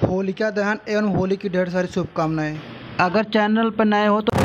होलिका दहन एवं होली की ढेर सारी शुभकामनाएं। अगर चैनल पर नए हो तो